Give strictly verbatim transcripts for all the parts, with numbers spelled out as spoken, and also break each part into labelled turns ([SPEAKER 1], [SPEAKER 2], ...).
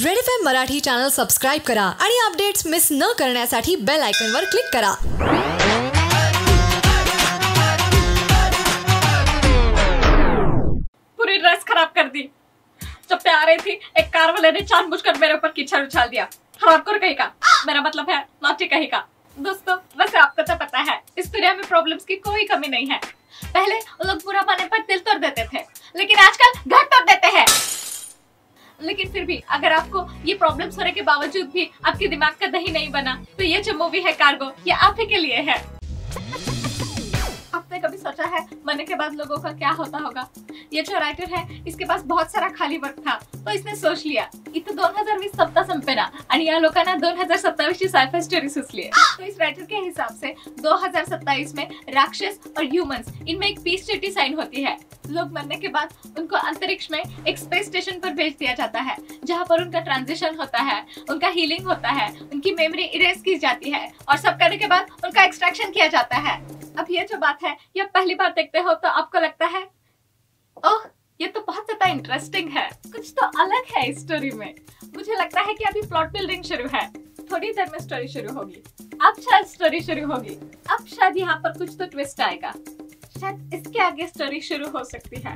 [SPEAKER 1] Red F M Marathi channel subscribe करा आणि updates miss न करण्यासाठी बेल आयकॉनवर क्लिक करा।
[SPEAKER 2] पूरी ड्रेस खराब कर दी। जब पे आ रही थी एक कार वाले ने जानबूझकर मेरे ऊपर कीचड़ उछाल दिया। हरामखोर कहीं का, मेरा मतलब है नॉटी कहीं का। दोस्तों वैसे आपको तो पता है इस दुनिया में प्रॉब्लम्स की कोई कमी नहीं है। पहले लोग बुरा पाने पर दिल तोड़ देते थे, लेकिन आजकल घर तोड़ देते हैं। लेकिन फिर भी अगर आपको ये प्रॉब्लम्स होने के बावजूद भी आपके दिमाग का दही नहीं बना, तो ये जो मूवी है कार्गो, ये आप ही के लिए है। आपने कभी सोचा है मरने के बाद लोगों का क्या होता होगा? ये जो राइटर है इसके पास बहुत सारा खाली वक्त था, तो इसने सोच लिया इथं दोन हजार वीस सप्ताह संपेना आणि या लोकांना दोन हजार सत्तावीस ची सायफाय स्टोरी सुचली है। तो इस राइटर के हिसाब से दो हजार सत्ताईस में राक्षस और ह्यूमंस इनमें एक पीस ट्रीटी साइन होती है। लोग मरने के बाद उनको अंतरिक्ष में एक स्पेस स्टेशन पर भेज दिया जाता है, जहाँ पर उनका ट्रांजिशन होता है, उनका हीलिंग होता है, उनकी मेमोरी इरेज की जाती है और सब करने के बाद उनका एक्सट्रैक्शन किया जाता है। अब ये जो बात है ये पहली बार देखते हो तो आपको लगता है ओह ये तो बहुत ज्यादा इंटरेस्टिंग है, कुछ तो अलग है इस स्टोरी में। मुझे लगता है कि अभी प्लॉट बिल्डिंग शुरू है, थोड़ी देर में स्टोरी शुरू होगी। अब शायद स्टोरी शुरू होगी, अब शायद यहाँ पर कुछ तो ट्विस्ट आएगा, शायद इसके आगे स्टोरी शुरू हो सकती है।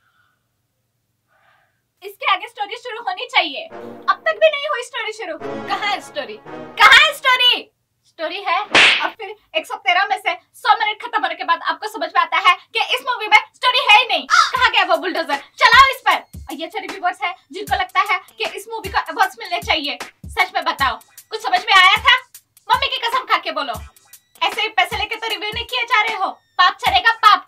[SPEAKER 2] इसके आगे स्टोरी शुरू होनी चाहिए, अब तक भी नहीं हुई स्टोरी शुरू। कहाँ है स्टोरी, कहाँ है स्टोरी? स्टोरी है और फिर एक सौ तेरह में से सौ मिनट खत्म होने के बाद आपको समझ में आता है कि इस मूवी में स्टोरी है ही नहीं। कहाँ गया वो बुलडोजर, चलाओ इस पर। और ये जो रिव्यूअर्स है जिनको लगता है कि इस मूवी को अवार्ड्स मिलने चाहिए, सच में बताओ कुछ समझ में आया था? मम्मी की कसम खा के बोलो, ऐसे ही पैसे लेके तो रिव्यू नहीं किए जा रहे हो, पाप चलेगा पाप।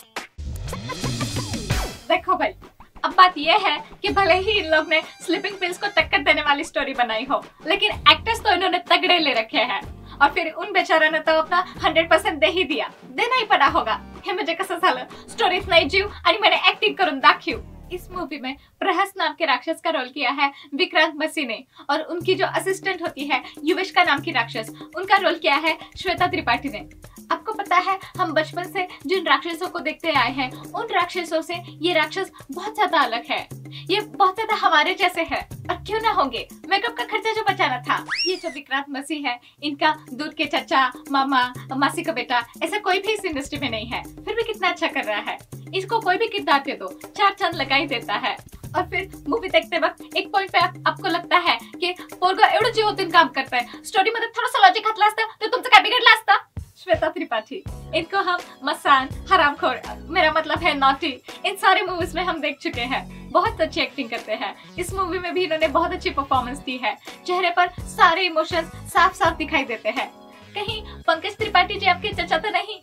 [SPEAKER 2] देखो भाई अब बात यह है कि भले ही इन लोग ने स्लीपिंग पिल्स को टक्कर देने वाली स्टोरी बनाई हो, लेकिन एक्टर्स तो इन्होंने तगड़े ले रखे हैं और फिर उन बेचारों ने तो अपना हंड्रेड पर्सेंट दे ही दिया, देना ही पड़ा होगा। हे म्हणजे कसं झालं, स्टोरीच नाही जीव आणि मैंने एक्टिंग करून दाखवू। इस मूवी में प्रहस नाम के राक्षस का रोल किया है विक्रांत मसी ने और उनकी जो असिस्टेंट होती है युविष्का नाम की राक्षस, उनका रोल किया है श्वेता त्रिपाठी ने। आपको पता है हम बचपन से जिन राक्षसों को देखते आए हैं, उन राक्षसों से ये राक्षस बहुत ज्यादा अलग है, ये बहुत ज्यादा हमारे जैसे है। और क्यों ना होंगे, मेकअप का खर्चा जो बचाना था। ये जो विक्रांत मसी है, इनका दूध के चचा, मामा, मासी का बेटा, ऐसा कोई भी इस इंडस्ट्री में नहीं है, फिर भी कितना अच्छा कर रहा है। इसको कोई भी किरदार दे दो, चार चांद लगा ही देता है। और फिर मूवी देखते वक्त एक पॉइंट पे आप, आपको लगता है कि पोरगा एवढं जीव ओतून काम करताय, स्टोरी मध्ये थोडंसं लॉजिक घातलं असतं तर तुमचं काय बिघडलं असतं? श्वेता त्रिपाठी, इनको हम मसान, हरामखोर, मेरा मतलब है नॉटी, इन सारे मूवीज में हम देख चुके हैं। बहुत अच्छी एक्टिंग करते हैं। इस मूवी में भी इन्होंने बहुत अच्छी परफॉर्मेंस दी है, चेहरे पर सारे इमोशंस साफ साफ दिखाई देते हैं। कहीं पंकज त्रिपाठी जी आपके चचा तो नहीं?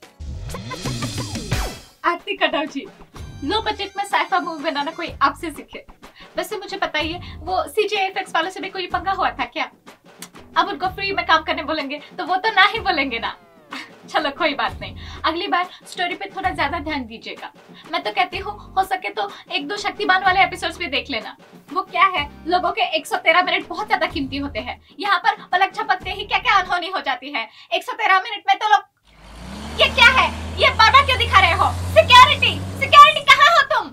[SPEAKER 2] आरती कटाव जी, लो बजट में साइफा मूवी बनाना कोई आपसे सीखे। वैसे मुझे पता ही है वो सीजीआई इफेक्ट्स वालों से भी कोई पंगा हुआ था क्या? अब उनको फ्री में काम करने बोलेंगे तो वो तो ना ही बोलेंगे ना। चलो कोई बात नहीं, अगली बार स्टोरी पे थोड़ा ज्यादा ध्यान दीजिएगा। मैं तो कहती हूँ हो सके तो एक दो शक्तिमान वाले एपिसोड्स भी देख लेना। वो क्या है, लोगों के एक सौ तेरह मिनट बहुत ज्यादा कीमती होते हैं। यहाँ पर पलक झपकते ही क्या क्या अनहोनी हो जाती है। एक सौ तेरह मिनट में तो लोग, ये क्या है, ये बार बार क्यों दिखा रहे हो? सिक्योरिटी, सिक्योरिटी कहाँ हो तुम?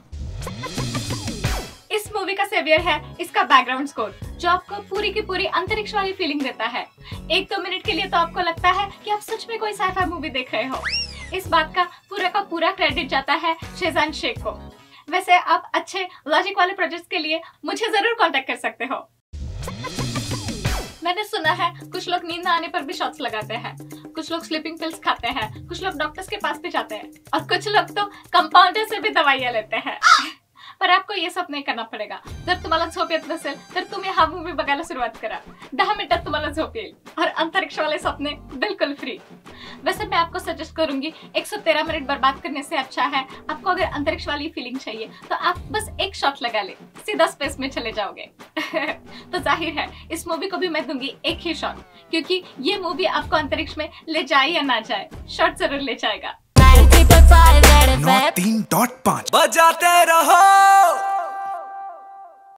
[SPEAKER 2] इस मूवी का सेवियर है इसका बैकग्राउंड स्कोर, जो आपको पूरी की पूरी अंतरिक्ष वाली फीलिंग देता है। एक दो मिनट के लिए तो आपको लगता है कि आप सच में कोई साइफाई मूवी देख रहे हो। इस बात का पूरा का पूरा क्रेडिट जाता है शेजान शेख को। वैसे आप अच्छे लॉजिक वाले प्रोजेक्ट्स के लिए मुझे जरूर कांटेक्ट कर सकते हो। मैंने सुना है कुछ लोग नींद आने पर भी शॉट्स लगाते हैं, कुछ लोग स्लीपिंग पिल्स खाते हैं, कुछ लोग डॉक्टर्स के पास भी जाते हैं और कुछ लोग तो कंपाउंडर से भी दवाइयां लेते हैं। पर आपको ये सब नहीं करना पड़ेगा। जर तुम्हाला झोप येत नसेल तर तुम्ही हा मूवी बघायला सुरुवात करा, दहा मिनिटात तुम्हाला झोप येईल और अंतरिक्ष वाले सपने बिल्कुल फ्री। वैसे मैं आपको सजेस्ट करूंगी एक सौ तेरह मिनट बर्बाद करने से अच्छा है आपको अगर अंतरिक्ष वाली फीलिंग चाहिए तो आप बस एक शॉट लगा ले, सीधा स्पेस में चले जाओगे। तो जाहिर है इस मूवी को भी मैं दूंगी एक ही शॉट, क्योंकि ये मूवी आपको अंतरिक्ष में ले जाए या ना जाए, शॉट जरूर ले जाएगा।
[SPEAKER 3] नौ तीन डॉट पाँच बजाते रहो।